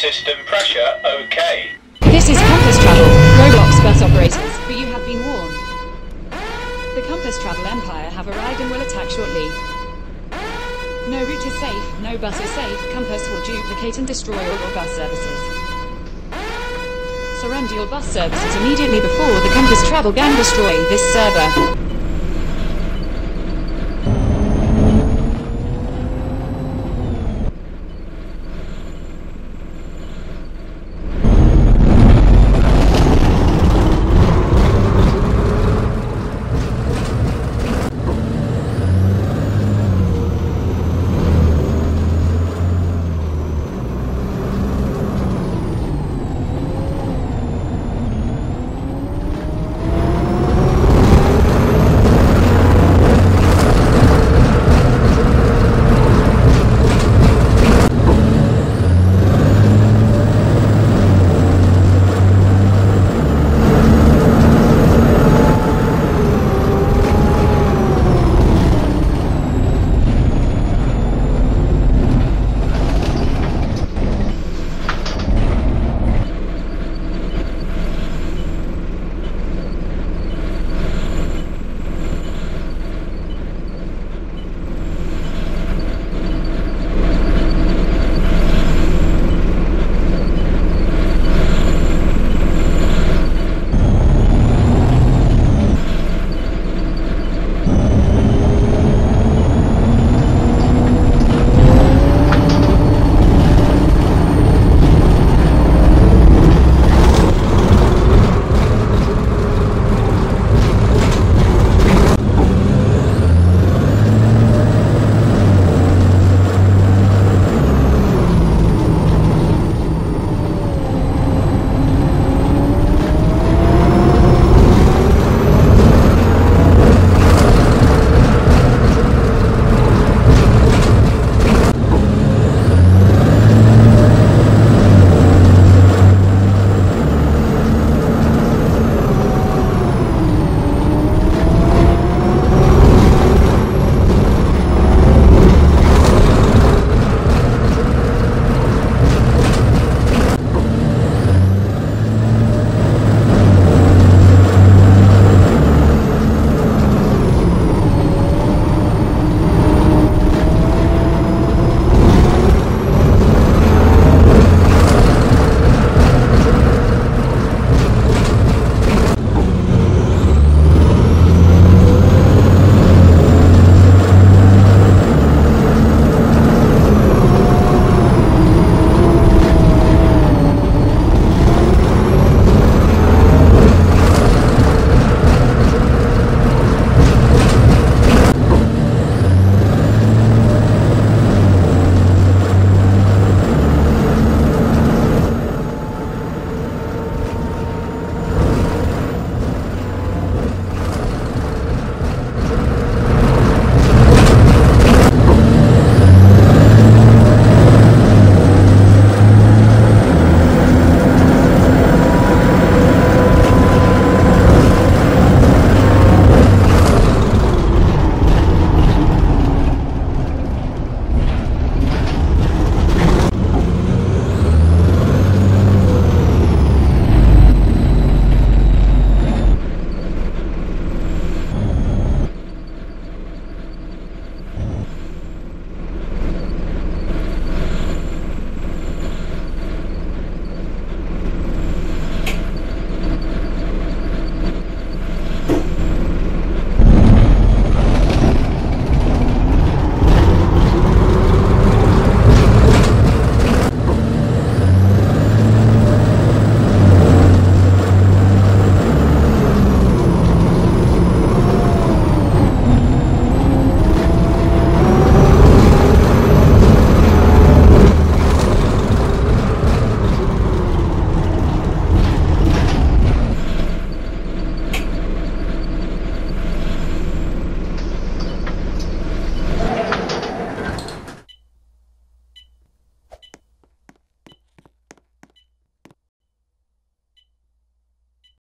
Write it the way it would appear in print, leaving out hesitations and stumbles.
system pressure OK. This is Compass Travel, Roblox bus operators, but you have been warned. The Compass Travel Empire have arrived and will attack shortly. No route is safe, no bus is safe. Compass will duplicate and destroy all your bus services. Surrender your bus services immediately before the Compass Travel gang destroy this server.